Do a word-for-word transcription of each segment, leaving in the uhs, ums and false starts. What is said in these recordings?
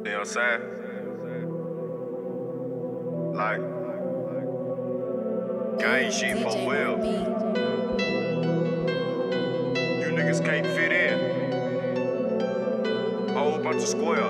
You know what I'm saying? Like, gang shit for real. You niggas can't fit in. Whole bunch of squares.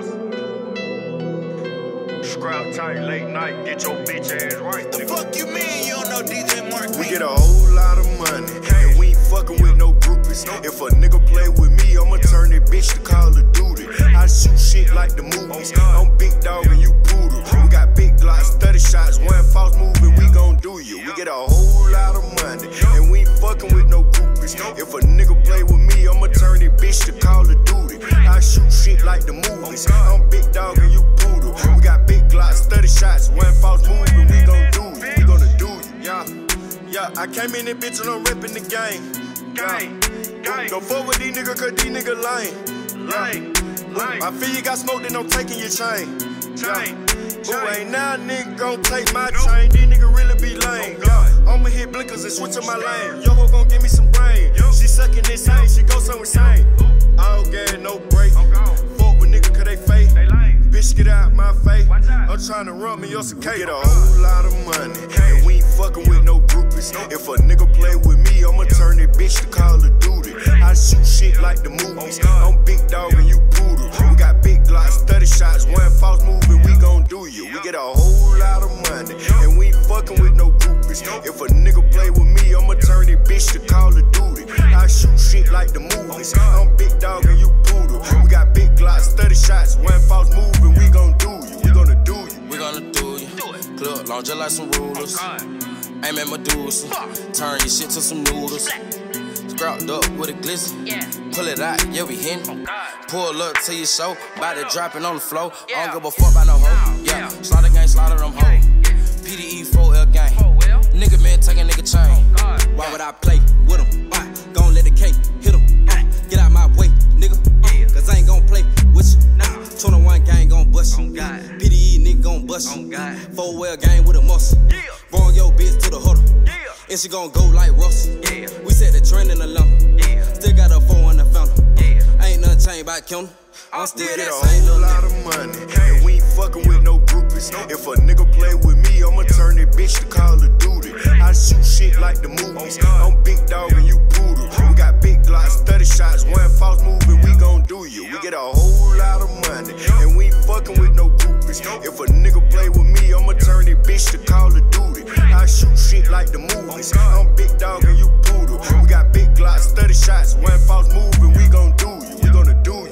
Scrap tight, late night, get your bitch ass right. The fuck you mean you don't know D J Mark B? We get a whole lot of money, and we ain't fucking with no groupies. If a nigga play with me, I'ma turn that bitch to Call of Duty. I shoot shit like the movies. I'm big dog and you poodle. We got big glocks, thirty shots, one false move and we gon' do you. We get a whole lot of money, and we ain't fucking with no groupies. If a nigga play with me, I'ma turn that bitch to Call of Duty. I shoot shit like the movies. I'm big dog and you poodle. We got big glocks, thirty shots, one false move and we gon' do you. We gonna do you, yeah. Yeah, I came in this bitch and I'm reppin' the game. Gang, gang. Don't fuck with these niggas cause these niggas lame. Lame, lame. I feel you got smoked and I'm taking your chain. Chain, Who chain. ain't now nigga gon' take my chain? These niggas really be lame. Yeah. I'ma hit blinkers and switch up my lane. Yo ho gon' give me some brain. She sucking this same, she go somewhere same. I don't get no break. Fuck with niggas cause they fake. Bitch, get out my face. I'm tryna run me on some cake. Get a whole lot of money, and we ain't fucking with no groupies. If a nigga play with me, I'ma turn that bitch to Call of Duty. I shoot shit like the movies. I'm big dog and you poodle. We got big glocks, thirty shots, one false move and we gon' do you. We get a whole lot of money, and we ain't fucking with no groupies. If a nigga play with me, I'ma turn that bitch to Call of Duty. I shoot shit like the movies. I'm big dog and you poodle. We got big glocks, thirty shots, one false move and we gon' do you. We gonna do you. We gonna do you. Club long just like some rulers. Aim at Medusa. Turn your shit to some noodles. Scrapped up with a glizzy. Pull it out, yeah, we hitting. Pull up to your show. Body dropping on the floor. I don't give a fuck about no hoe. Yeah, slaughter gang, slaughter them hoes. P D E four L gang. Nigga man, take a nigga chain. Why would I play with him? Why? Gon' let the cake hit him. Uh, get out my way, nigga. Uh, Cause I ain't gon' play with you. twenty-one gang gon' bust you. P D E nigga gon' bust you. four L gang with a muscle. Bring your bitch to the huddle. And she gon' go like Russell. We set the trend in the lumber. Still got a four in the fountain. Ain't nothing changed by counter. I'm still We get that a same whole little lot of money, and we ain't fucking with no groupies. If a nigga play with me, I'ma turn that bitch to Call of Duty. I shoot shit like the movies. I'm big dog and you poodle. We got big glocks, thirty shots, one false move and we gon' do you. We get a whole lot of money, and we ain't fucking with no groupies. If a nigga play with me, I'ma turn that bitch to Call of Duty. I shoot shit like the movies. I'm big dog and you poodle. We got big glocks, thirty shots, one false move and we gon' do you. We gonna do you.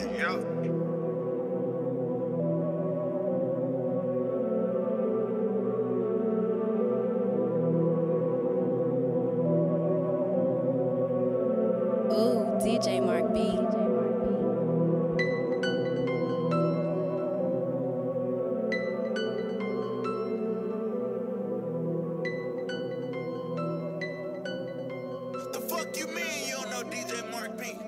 Ooh, D J Mark B. The fuck you mean you don't know D J Mark B?